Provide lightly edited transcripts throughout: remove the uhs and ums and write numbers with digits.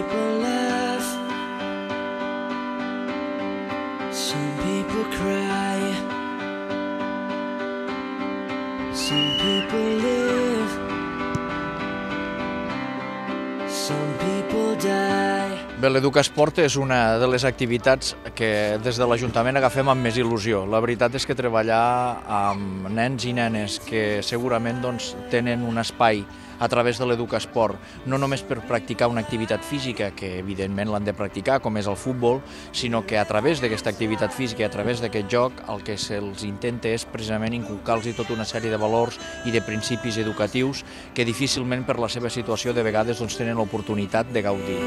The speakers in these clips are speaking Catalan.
people laugh, some people cry, some people live, some people die. Bé, l'Educasport és una de les activitats que des de l'Ajuntament agafem amb més il·lusió. La veritat és que treballar amb nens i nenes que segurament tenen un espai a través de l'Educasport, no només per practicar una activitat física, que evidentment l'han de practicar, com és el futbol, sinó que a través d'aquesta activitat física i a través d'aquest joc el que se'ls intenta és precisament inculcar-los tota una sèrie de valors i de principis educatius que difícilment per la seva situació de vegades tenen l'oportunitat de gaudir.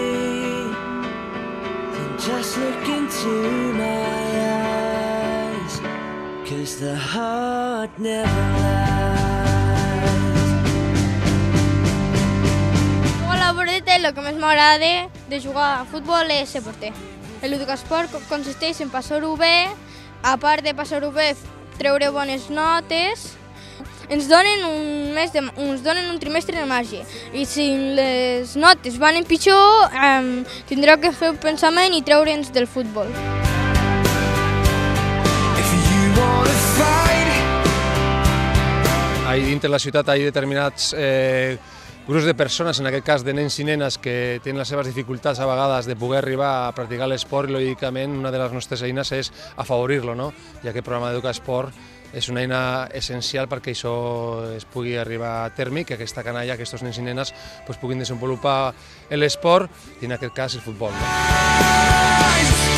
Just look into my eyes, 'cause the heart never lies. A la voreta el que més m'agrada de jugar a futbol és ser porter. L'Educasport consisteix en passar-ho bé, a part de passar-ho bé, treure bones notes. Ens donen un trimestre de màgia i si les notes van en pitjor tindreu que fer un pensament i treure'ns del futbol. Ahí dintre la ciutat hi ha determinats grups de persones, en aquest cas de nens i nenes, que tenen les seves dificultats a vegades de poder arribar a practicar l'esport i lògicament una de les nostres eines és afavorir-lo, no? I aquest programa d'Educasport és una eina essencial perquè això es pugui arribar a terme, que aquesta canalla, aquests nens i nenes puguin desenvolupar l'esport i en aquest cas el futbol.